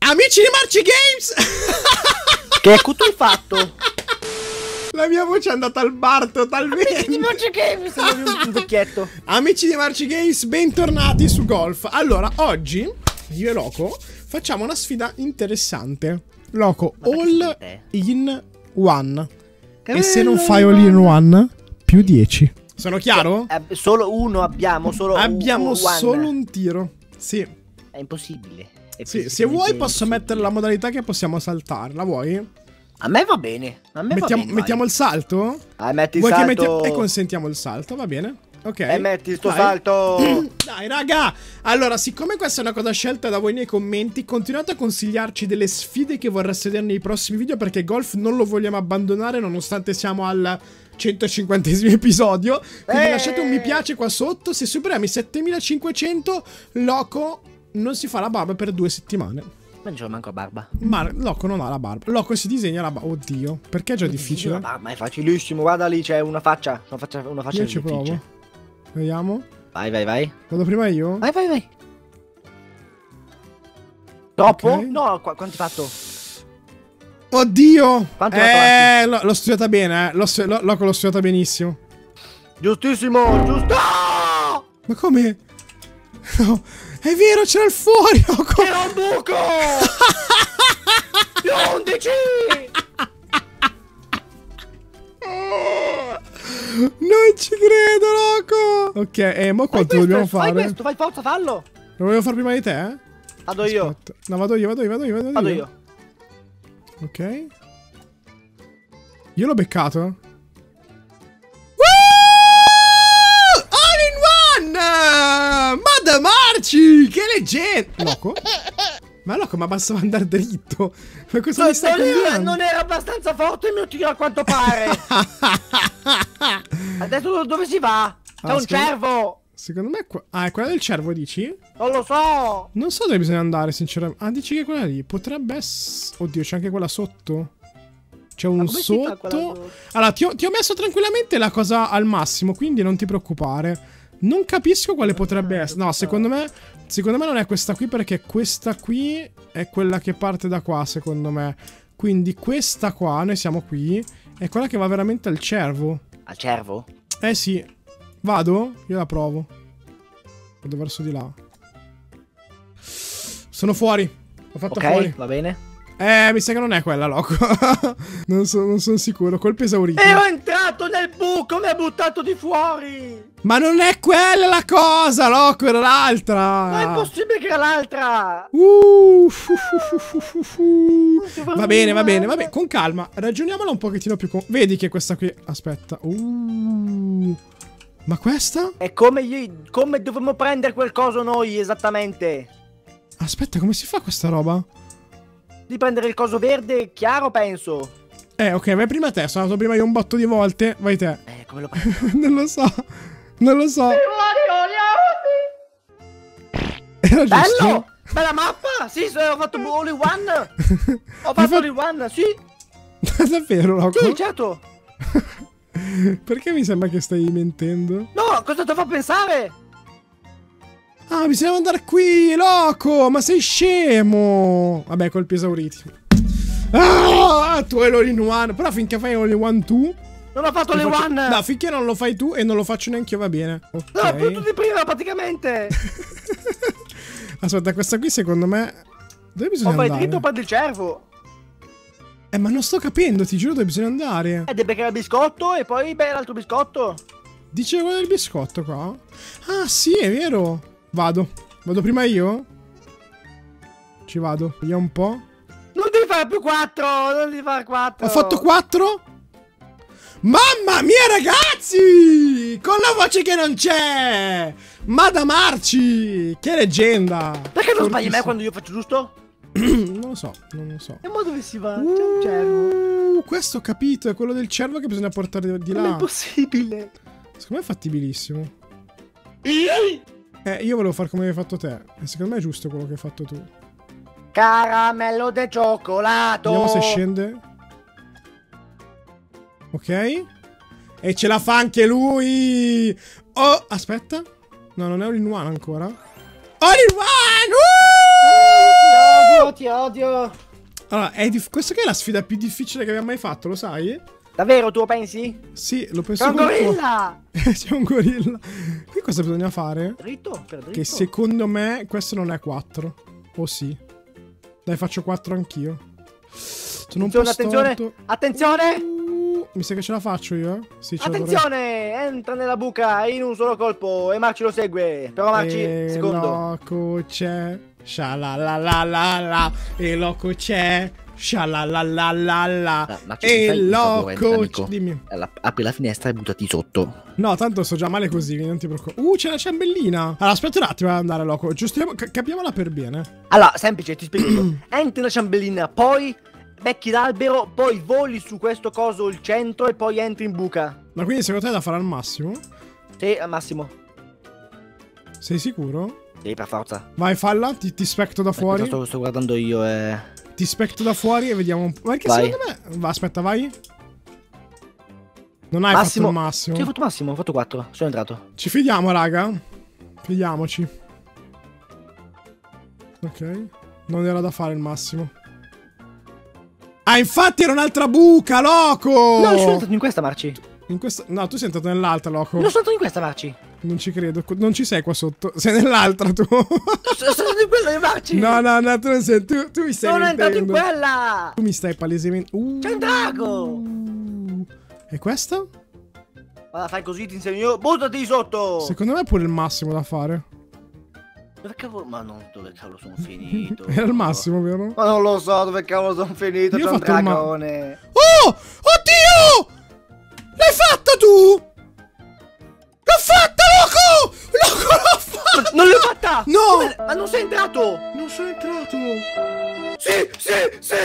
Amici di Marci Games! Che tu hai fatto? La mia voce è andata al bar totalmente. Amici di Marci Games! Un vecchietto. Amici di Marci Games, bentornati su Golf. Allora, oggi io e Loco facciamo una sfida interessante. Loco, all in one. E se non fai all in one, più 10. Sono chiaro? Solo uno abbiamo, Abbiamo solo un tiro. Sì. È impossibile. Sì, se vuoi posso mettere la modalità che possiamo saltare. La vuoi? A me va bene. A me va bene, mettiamo il salto? Metti il salto. E consentiamo il salto, va bene? Ok. E metti il tuo salto. Dai, raga. Allora, siccome questa è una cosa scelta da voi nei commenti, continuate a consigliarci delle sfide che vorreste vedere nei prossimi video, perché Golf non lo vogliamo abbandonare nonostante siamo al 150esimo episodio. Quindi lasciate un mi piace qua sotto. Se superiamo i 7500, Loco non si fa la barba per 2 settimane. Ma non c'ho manco la barba. Ma Loco non ha la barba. Loco si disegna la barba. Oddio, perché è già difficile? Ma è facilissimo. Guarda lì, c'è una faccia. Una faccia io ci provo. Vediamo. Vai. Vado prima io? Vai. Troppo? Okay. No, quanto hai fatto? Oddio! Quanto l'ho studiata bene, Loco l'ho studiata benissimo. Giustissimo, giusto! Ma come? No, è vero, c'era il fuori, Loco! Era un buco! Più 11! Non ci credo, Loco! Ok, mo quanto dobbiamo fare? Fai questo, fai forza, fallo! Lo volevo fare prima di te, eh? Vado io. No, vado io. Vado io. Ok. Io l'ho beccato. All in one! Ma da Marci! Che leggenda! Loco? Ma Loco, ma bastava andare dritto. Ma cosa mi stai combinando? Non era abbastanza forte il mio tiro, a quanto pare. Adesso dove si va? C'è un cervo. Secondo me è quella del cervo, dici? Non lo so. Non so dove bisogna andare, sinceramente. Ah, dici che è quella lì. Potrebbe essere... Oddio, c'è anche quella sotto. C'è un sotto. Allora, ti ho messo tranquillamente la cosa al massimo, quindi non ti preoccupare. Non capisco quale potrebbe essere. No, secondo me non è questa qui, perché questa qui è quella che parte da qua, secondo me. Quindi questa qua, noi siamo qui, è quella che va veramente al cervo. Al cervo? Eh sì. Vado? Io la provo. Vado verso di là. Sono fuori. L'ho fatta fuori. Va bene. Mi sa che non è quella, Loco. non sono sicuro. Colpo esaurito. Ero entrato nel buco, mi ha buttato di fuori. Ma non è quella la cosa, Loco, era l'altra. Ma è impossibile che era l'altra. Va bene. Con calma. Ragioniamola un pochettino più. Vedi che questa qui... Aspetta. Ma questa? È come dovremmo prendere quel coso noi, esattamente. Aspetta, come si fa questa roba? Di prendere il coso verde chiaro, penso. Ok, vai prima te. Sono andato prima io un botto di volte. Vai te. Come lo prendo? Non lo so. Era giusto? Bello! Bella mappa! Sì, ho fatto all in one! Ho fatto all in one, sì! Davvero, Loco? Sì, certo! Perché mi sembra che stai mentendo? No, cosa ti fa pensare? Ah, bisogna andare qui, Loco! Ma sei scemo! Vabbè, colpi esauriti. Ah, tu hai l'all in one. Però finché fai all in one tu... Non ho fatto all in one! No, finché non lo fai tu e non lo faccio neanche io, va bene. Okay. No, più tu di prima, praticamente! Aspetta, questa qui secondo me... Dove bisogna andare? Vai dritto, prendi il cervo! Ma non sto capendo, ti giuro dove bisogna andare. Devi beccare il biscotto e poi l'altro biscotto. Dice quello del biscotto qua? Ah, sì, è vero. Vado prima io? Ci vado. Vediamo un po'. Non devi fare più 4. Non devi fare 4. Ho fatto 4? Mamma mia, ragazzi! Con la voce che non c'è! Ma da Marci! Che leggenda! Perché non sbagli me quando io faccio giusto? Non lo so. E ma dove si va? C'è un cervo. Questo ho capito, è quello del cervo che bisogna portare di là. Non è possibile. Secondo me è fattibilissimo. Io volevo fare come hai fatto te. E secondo me è giusto quello che hai fatto tu. Caramello de cioccolato. Vediamo se scende. Ok. E ce la fa anche lui. Oh, aspetta. No, non è all in one ancora. All in one! odio, ti odio. Allora, questa che è la sfida più difficile che abbiamo mai fatto, lo sai? Davvero, tu lo pensi? Sì, lo penso. C'è un gorilla! C'è un gorilla. Qui cosa bisogna fare? Dritto, per dritto. Che secondo me questo non è 4. O sì? Dai, faccio 4 anch'io. Sono un po' attenzione, storto. attenzione! Mi sa che ce la faccio io, eh? Sì, ce la Attenzione! Entra nella buca in un solo colpo e Marci lo segue. Però Marci, secondo. Loco c'è. Scialalalala. E loco c'è. Scialalalala. E loco. Dimmi. Apri la finestra e buttati sotto. No, tanto sto già male così, non ti preoccupare. C'è la ciambellina. Allora, aspetta un attimo ad andare, loco. Giustiamo, capiamola per bene. Allora, semplice, ti spiego. Entri nella ciambellina, poi becchi l'albero, poi voli su questo coso, il centro, e poi entri in buca. Ma quindi secondo te è da fare al massimo? Sì, al massimo. Sei sicuro? Sì, per forza. Vai, falla, ti specto da fuori. Sto guardando io, Ti specto da fuori e vediamo un po'. Perché vai. Secondo me. Va, aspetta, vai. Non hai massimo. fatto il massimo. Sì, ho fatto massimo, ho fatto 4. Sono entrato. Ci fidiamo, raga. Fidiamoci. Ok. Non era da fare il massimo. Ah, infatti era un'altra buca, loco! No, sono entrato in questa, Marci. In questa. No, tu sei entrato nell'altra, loco. Non sono entrato in questa, Marci. Non ci credo. Non ci sei qua sotto. Sei nell'altra, tu. Sono entrato in quella, Marci. No, tu non sei. Tu mi stai. Sono entrato in quella. Tu mi stai palesemente. C'è un drago. E questa? Guarda, fai così, ti insegno io. Buttati sotto. Secondo me è pure il massimo da fare. Dove cavolo? Ma non, dove cavolo sono finito? Era il massimo, vero? Ma non lo so dove cavolo sono finito. C'è un dragone. Oh! Oddio! L'hai fatta tu? L'ho fatta, loco! Loco, l'ho fatta! Non l'ho fatta! No! Ma non sei entrato! Non sono entrato! Sì!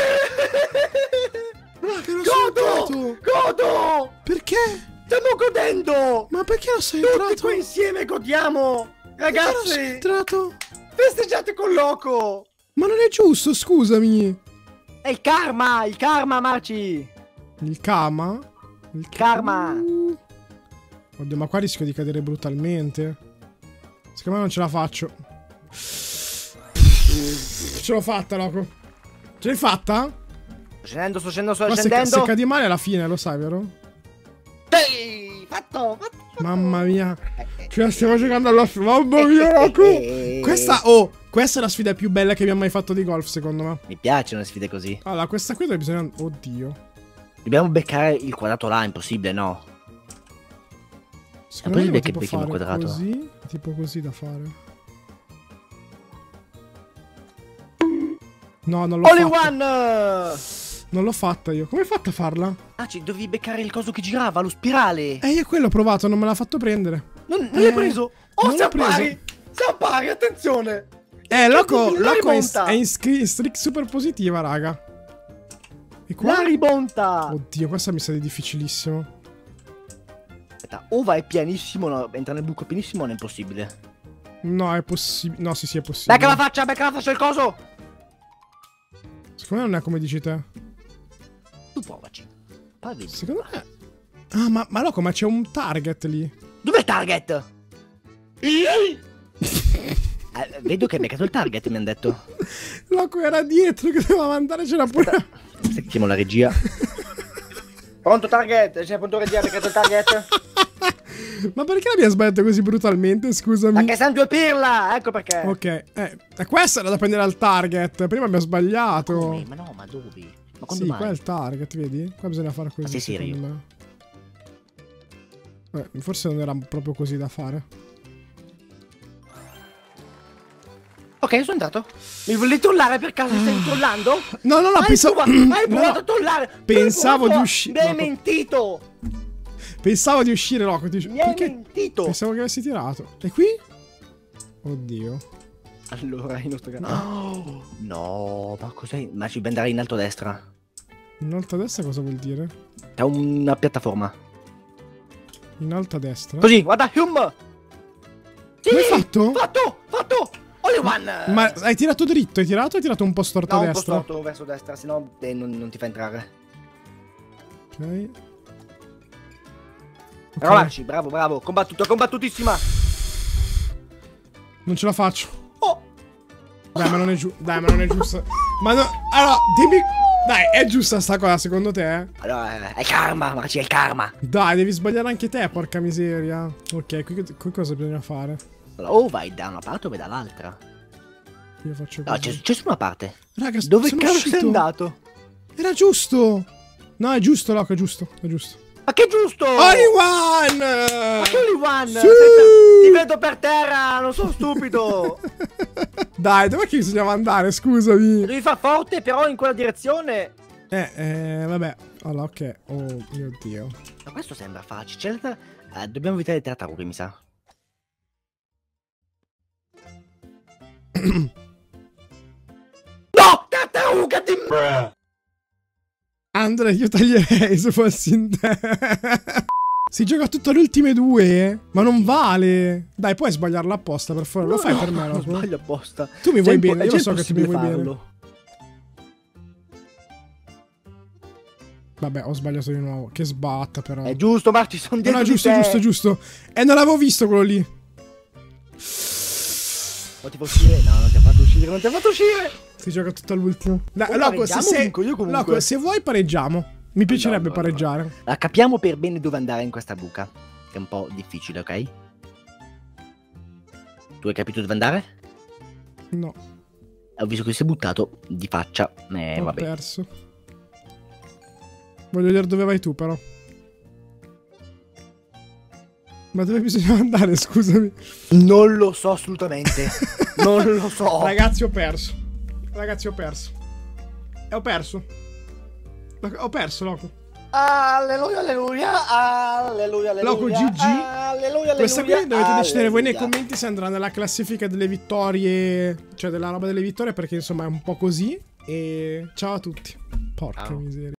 Godo! Godo! Perché? Stiamo godendo! Ma perché non sei Tutti entrato? qui insieme godiamo! Ragazzi! Non sei entrato? Festeggiate con Loco! Ma non è giusto, scusami! È il karma, Marci! Il karma? Il karma! Oddio, ma qua rischio di cadere brutalmente. Secondo me non ce la faccio. Ce l'ho fatta, loco. Ce l'hai fatta? Sto scendendo. Se cadi male alla fine, lo sai, vero? Sì, fatto. Mamma mia. Ce la stiamo giocando alla fine. Mamma mia, loco. Questa è la sfida più bella che abbiamo mai fatto di golf, secondo me. Mi piacciono le sfide così. Allora, questa qui dove bisogna... Oddio. Dobbiamo beccare il quadrato là, impossibile, no? Secondo me che becchiamo il quadrato. Così, tipo così da fare. No, non l'ho fatta. One! Non l'ho fatta io. Come hai fatto a farla? Ah, dovevi beccare il coso che girava, lo spirale. Io quello ho provato, non me l'ha fatto prendere. Non l'hai preso? Oh, non l'ho preso. Siamo pari, attenzione. Loco è in streak super positiva, raga. E qua? La ribonta. Oddio, questa mi sa di difficilissimo. Aspetta, o vai pianissimo, no, entra nel buco pianissimo, non è impossibile. No, è possibile. No, sì, è possibile. Becca la faccia il coso. Secondo me non è come dici te. Tu provaci. Secondo me... Ah, ma loco, ma c'è un target lì. Dov'è il target? Vedo che hai beccato il target, mi hanno detto. Loco era dietro che doveva andare, c'era pure... Chiamo la regia. Pronto target? C'è pronto regia, hai beccato il target? Ma perché l'abbiamo sbagliato così brutalmente, scusami? Perché siamo due pirla, ecco perché. Ok, questa era da prendere al target. Prima abbiamo sbagliato. Come? Ma no, ma dove? Ma quando mai? Qua è il target, vedi? Qua bisogna fare così. Ma sei serio? Forse non era proprio così da fare. Ok, sono entrato. Mi volevi trollare per caso? Stai trollando? No, pensavo... Hai provato a trollare. Pensavo di uscire. Mi hai mentito. Pensavo di uscire, loco. Mi hai mentito. Pensavo che avessi tirato. E qui? Oddio. Allora, il nostro canale. No, ma cos'è? Ma ci benderai in alto a destra. In alto a destra cosa vuol dire? C'è una piattaforma. In alto a destra? Così, guarda, Hum! Sì! L'hai fatto? Fatto! Only one! Ma hai tirato dritto? Hai tirato un po' storto a destra? No, un po' storto verso destra, sennò non ti fa entrare. Ok. Provaci, bravo, combattutissima! Non ce la faccio. Oh! Dai, ma non è giusto. Dai, ma non è giusto. Ma no. Allora, dimmi. Dai, è giusta sta cosa secondo te? Allora, è karma, ma c'è il karma. Dai, devi sbagliare anche te, porca miseria. Ok, qui cosa bisogna fare? Allora, o vai da una parte o vai dall'altra. Io faccio No, così. c'è su una parte. Raga, dove sono cazzo uscito. sei andato? Era giusto. No, è giusto, Loco, è giusto. È giusto. Ma che giusto! Only one! Ma che only one? Sì! Ti vedo per terra, non sono stupido. Dai, dov'è che bisognava andare? Scusami. Devi far forte però in quella direzione. Vabbè. Allora, ok. Oh mio Dio. Ma questo sembra facile. Dobbiamo evitare le tartarughe, mi sa. No! Tartaruga di... Andrea, io taglierei se fossi in te. Si gioca tutto alle ultime due. Ma non vale. Dai, puoi sbagliarla apposta, per favore. Lo fai per me, non Loco? sbaglio apposta. Tu mi vuoi bene, io lo so che tu mi vuoi bene. farlo. Vabbè, ho sbagliato di nuovo. Che sbatta, però. È giusto, ma ci sono dietro No, di giusto, te. giusto, giusto. Non l'avevo visto quello lì. Non ti fa uscire? No, non ti ha fatto uscire, non ti ha fatto uscire. Si gioca tutto all'ultimo. O Loco, pareggiamo, vinco io comunque. Loco, se vuoi pareggiamo. Mi piacerebbe pareggiare. Capiamo per bene dove andare in questa buca. Che è un po' difficile, ok? Tu hai capito dove andare? No. Ho visto che si è buttato di faccia. Ho Vabbè. perso. Voglio vedere dove vai tu, però. Ma dove bisogna andare, scusami? Non lo so assolutamente. Non lo so. Ragazzi, ho perso. Ragazzi, ho perso. Ho perso. Ho perso, Loco. Alleluia, alleluia. Alleluia, alleluia. Loco, GG. Alleluia, Questa qui alleluia, dovete decidere voi nei alleluia. commenti se andrà nella classifica delle vittorie. Cioè della roba delle vittorie, perché insomma è un po' così. E ciao a tutti. Porca Ciao. miseria.